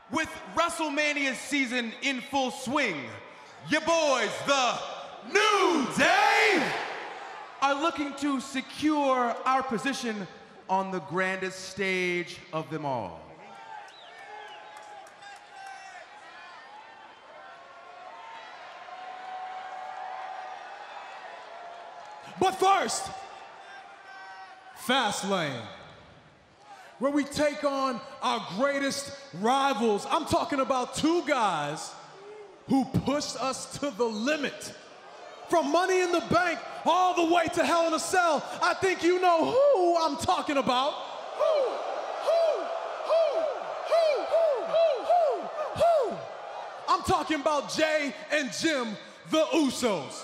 With WrestleMania season in full swing, your boys, the New Day, are looking to secure our position on the grandest stage of them all. But first, Fastlane, where we take on our greatest rivals. I'm talking about two guys who pushed us to the limit. From Money in the Bank all the way to Hell in a Cell. I think you know who I'm talking about. Who? I'm talking about Jay and Jim, the Usos.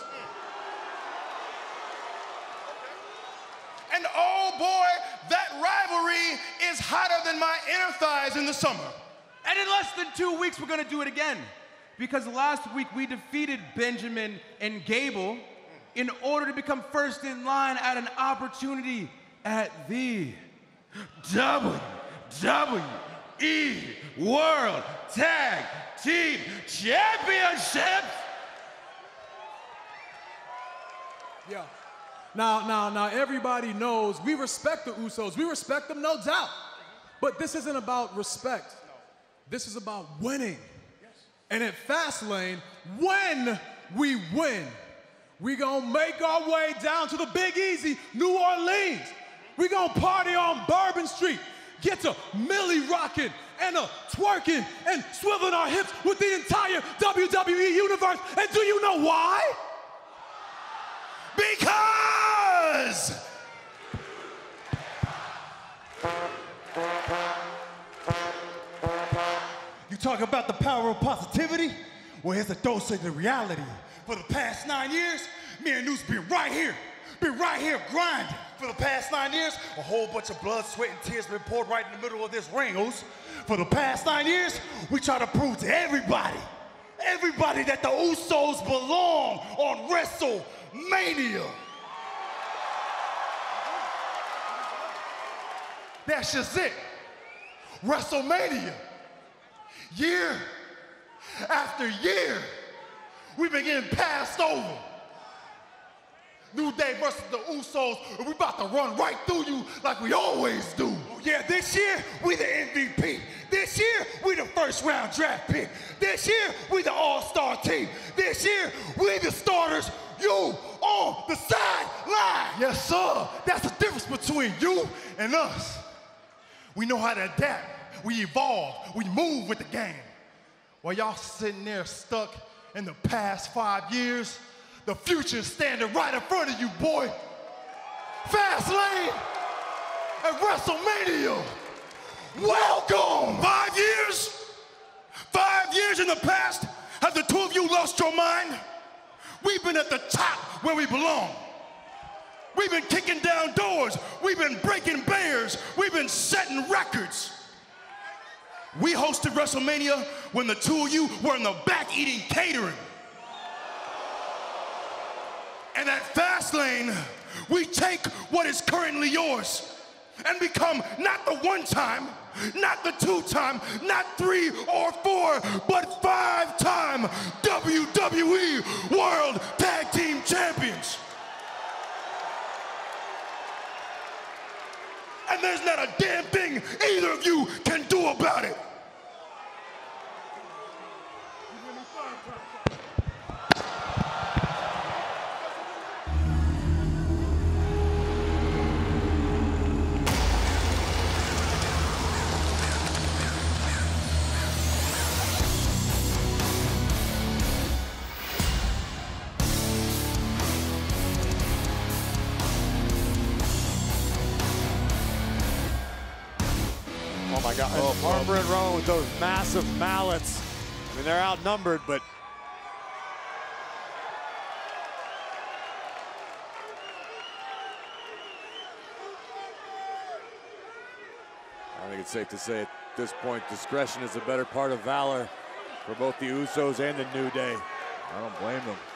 And oh boy, that rivalry is hotter than my inner thighs in the summer. And in less than 2 weeks, we're gonna do it again. Because last week we defeated Benjamin and Gable in order to become first in line at an opportunity at the WWE World Tag Team Championships. Yeah. Now, everybody knows we respect the Usos. We respect them, no doubt. But this isn't about respect. This is about winning. And at Fastlane, when we win, we gonna make our way down to the Big Easy, New Orleans. We gonna party on Bourbon Street, get to Millie rocking and twerking and swiveling our hips with the entire WWE universe. And do you know why? Because you talk about the power of positivity? Well, here's a dose of the reality. For the past 9 years, me and Noose been right here grinding. For the past 9 years, a whole bunch of blood, sweat, and tears been poured right in the middle of this ring. For the past 9 years, we try to prove to everybody that the Usos belong on WrestleMania. That's just it. WrestleMania. Year after year, we've been getting passed over. New Day versus the Usos, and we about to run right through you like we always do. Yeah, this year, we the MVP. This year, we the first round draft pick. This year, we the all-star team. This year, we the starters, you on the sideline. Yes, sir. That's the difference between you and us. We know how to adapt. We evolve. We move with the game. While y'all sitting there stuck in the past 5 years, the future is standing right in front of you, boy. Fastlane at WrestleMania. Welcome! 5 years? 5 years in the past? Have the two of you lost your mind? We've been at the top where we belong. We've been kicking down doors. We've been breaking barriers. We've been setting records. We hosted WrestleMania when the two of you were in the back eating catering. And at Fastlane, we take what is currently yours and become not the one-time, not the two-time, not 3 or 4, but 5-time WWE World Tag Team Champions. And there's not a damn thing either of you can do about it. Oh my God, Harper and Rowan with those massive mallets. I mean, they're outnumbered, but I think it's safe to say at this point, discretion is a better part of valor for both the Usos and the New Day. I don't blame them.